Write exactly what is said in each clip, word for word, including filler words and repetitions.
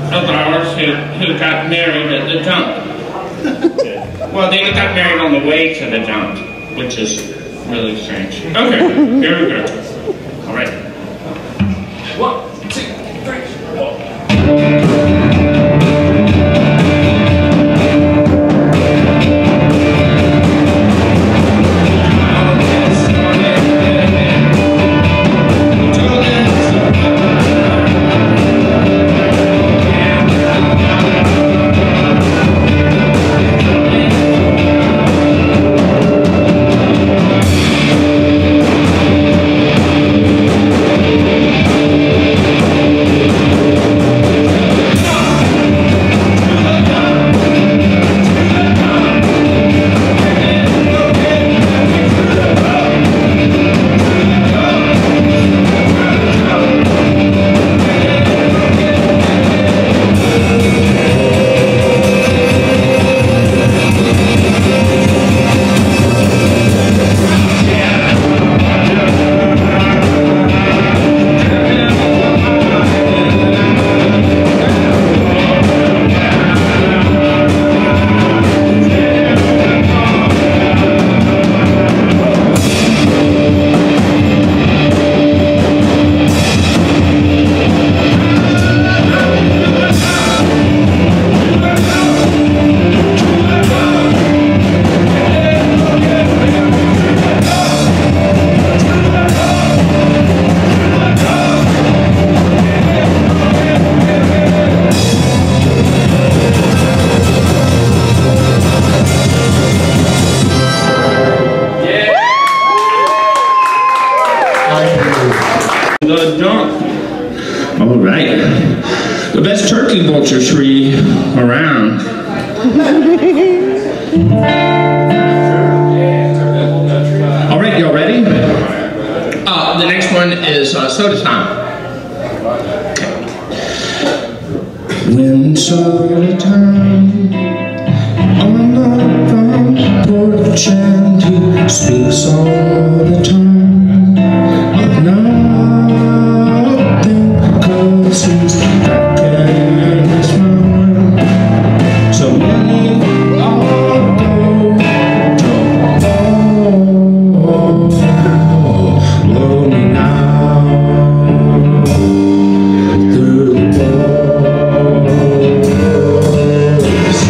of ours who, who got married at the jump. Well, they got married on the way to the jump, which is really strange. Okay, here we go. All right. One, two, three, four. The jump. All right. The best turkey vulture tree around. All right, y'all ready? Uh, the next one is uh, soda time. When soda time on the front porch and he speaks all the time of nothing, 'cause he's back in his mind. So many are going to blow me now through the walls.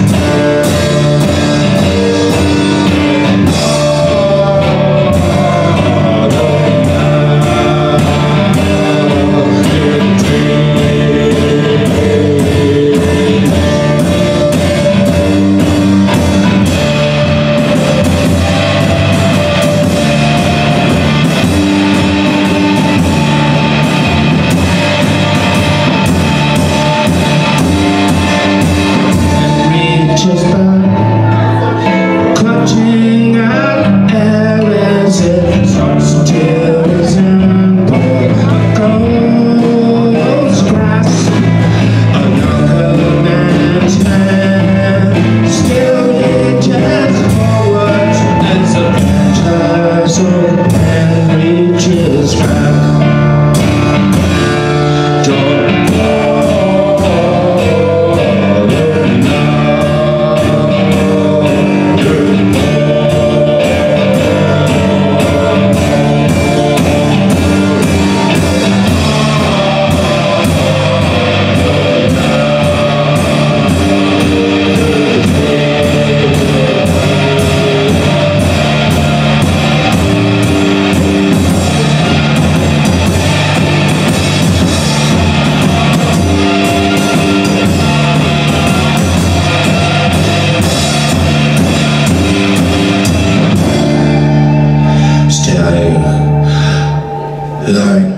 Like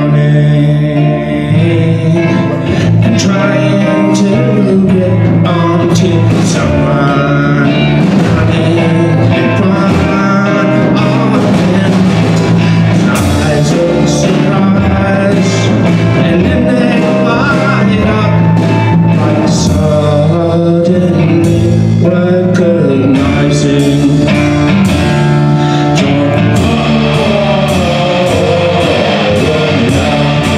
running and trying to get onto someone running in front of him. Eyes of surprise, and then they light up like suddenly recognizing. Don't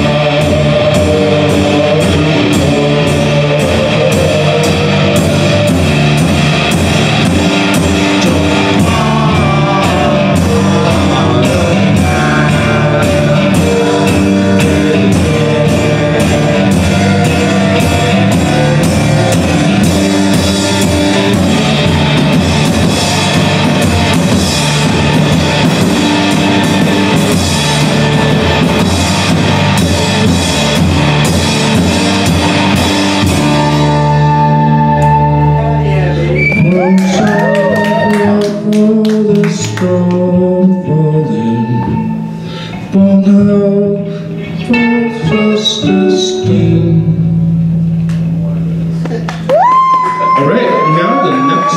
next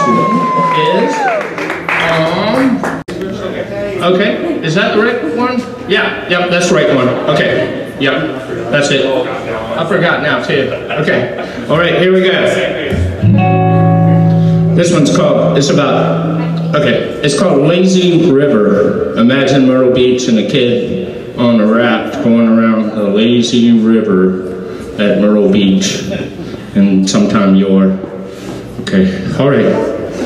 one is, um, okay, is that the right one? Yeah, yep, that's the right one. Okay, yep, that's it. I forgot now too. Okay, all right, here we go. This one's called, it's about, okay, it's called Lazy River. Imagine Myrtle Beach and a kid on a raft going around the lazy river at Myrtle Beach. And sometime you're, okay, all right.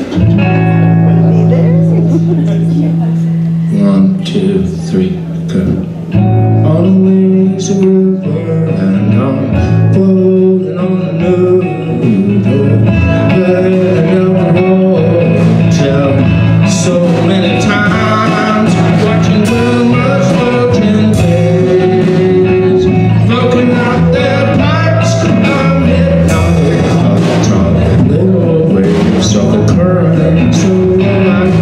One, two, three, go. On a lazy river and I'm floating on the new so many times watching rumors floating days, floating out their pipes of midnight, little waves of the current to relax.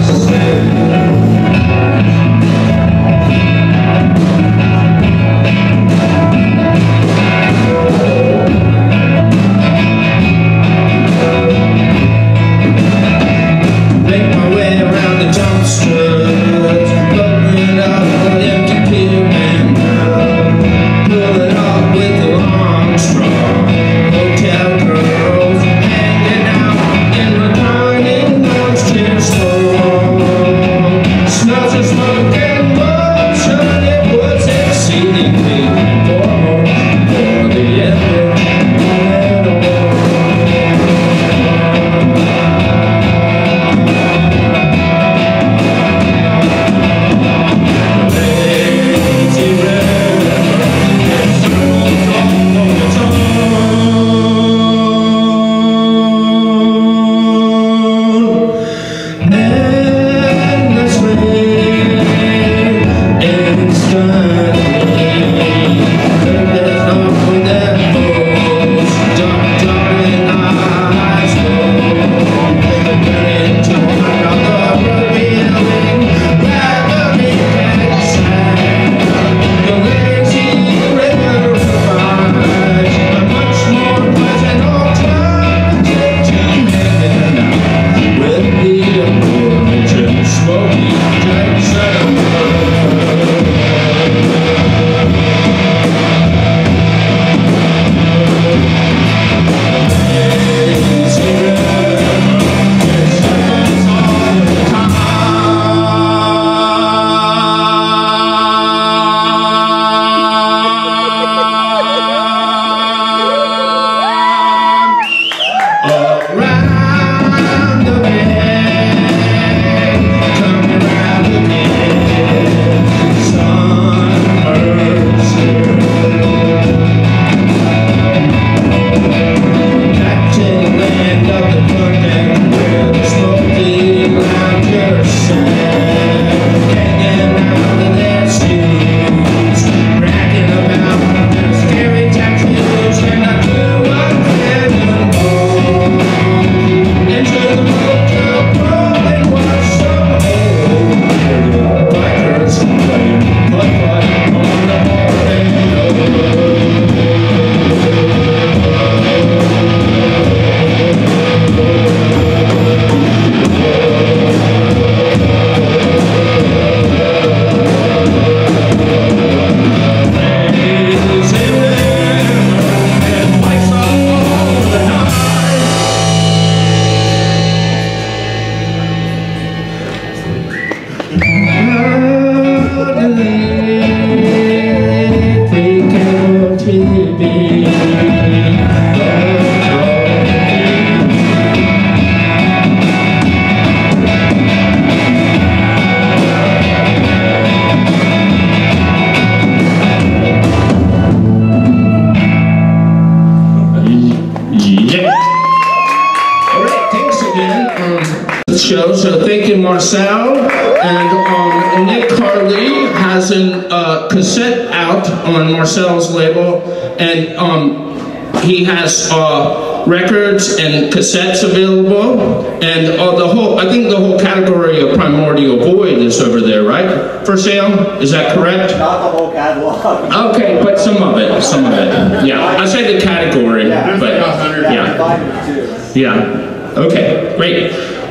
Show. So thank you, Marcel. And um, Nick Harley has a uh, cassette out on Marcel's label, and um, he has uh, records and cassettes available, and uh, the whole, I think the whole category of Primordial Void is over there, right? For sale? Is that correct? Not the whole catalog. Okay, but some of it, some of it. Yeah, I say the category, yeah, but yeah. yeah. Yeah, okay, great.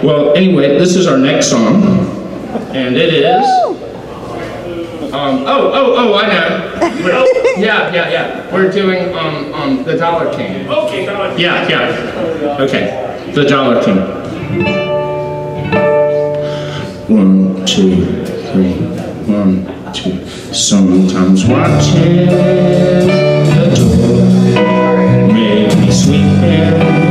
Well, anyway, this is our next song, and it is. Um, oh, oh, oh! I know. Yeah, yeah, yeah. We're doing um, um, the Dollar King. Okay, Dollar King. Yeah, yeah. Okay, the Dollar King. One, two, three. One, two. Sometimes watching the door make me sweeping.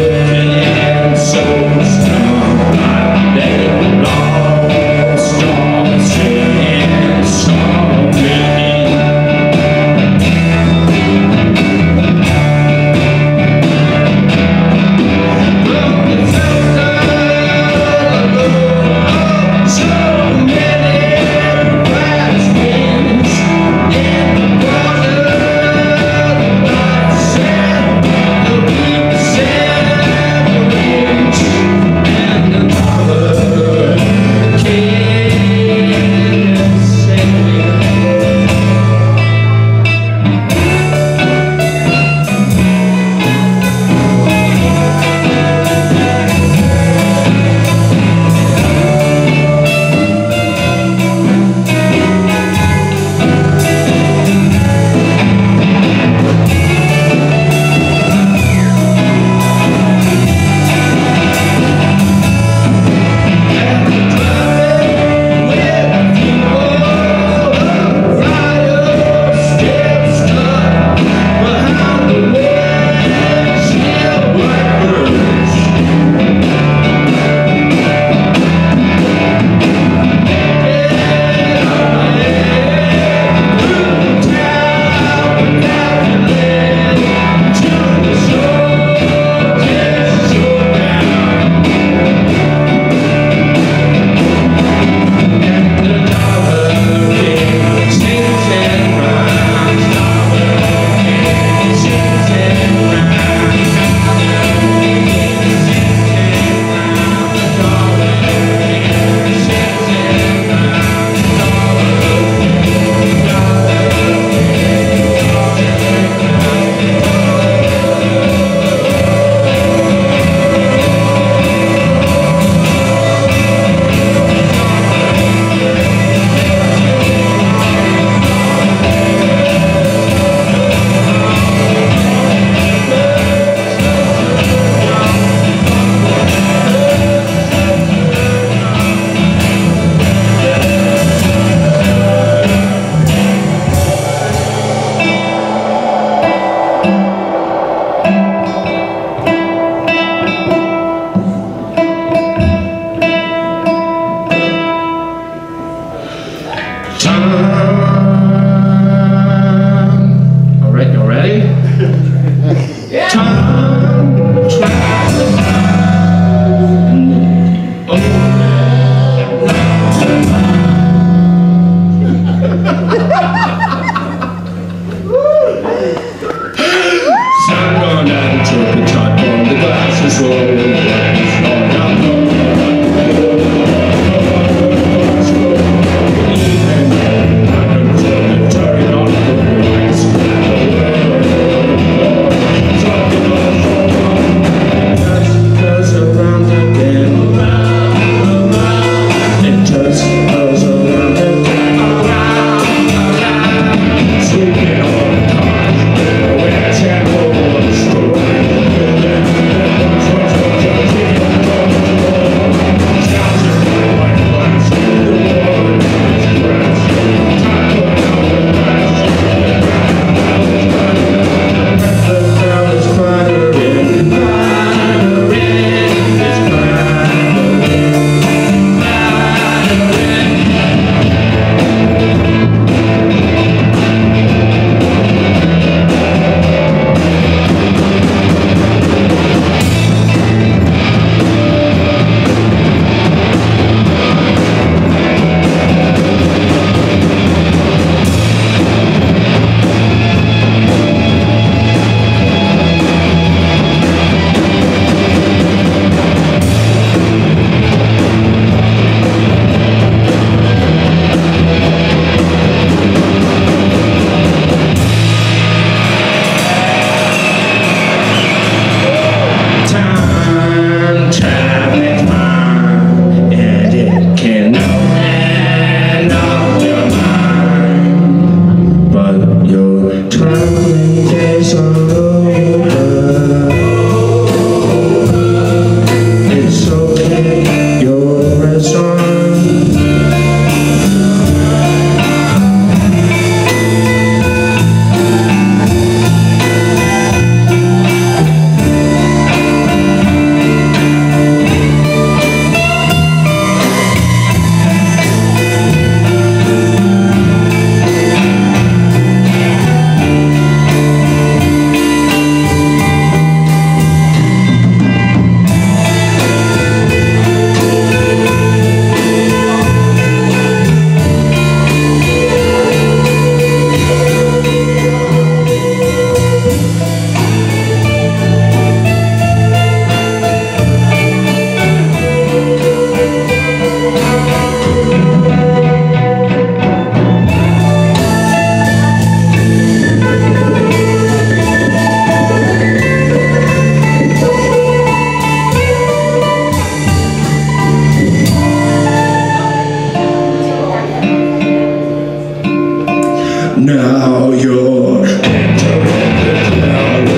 Stop. now you're entering the cloud.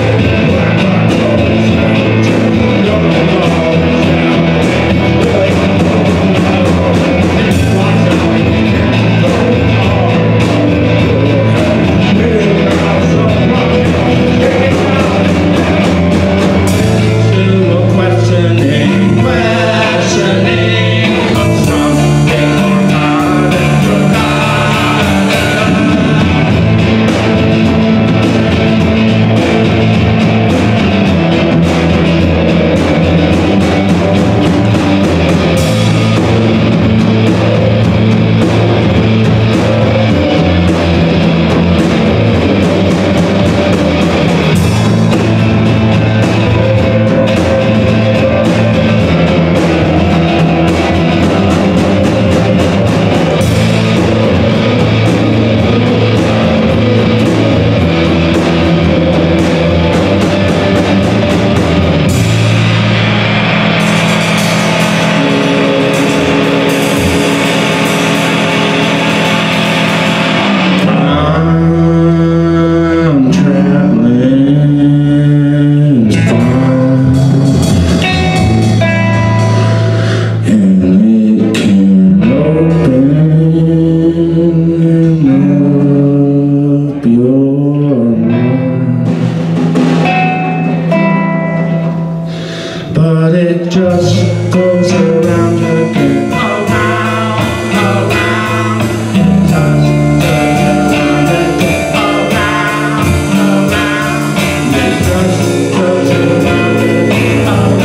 But it just goes around again, around, around. It just goes around again, around, around. It just goes around again, around,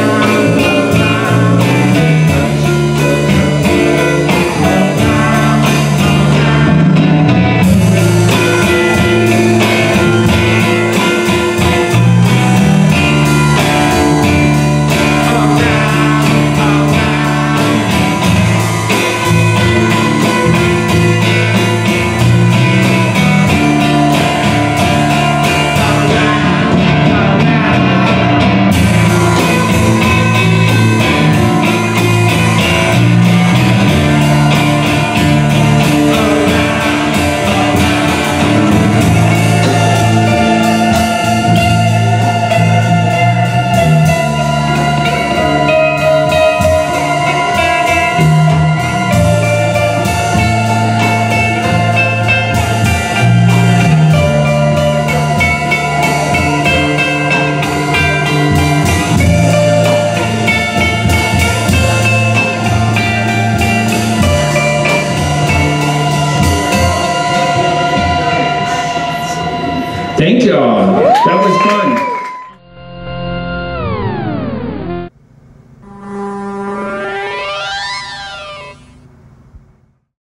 around. Thank y'all. That was fun.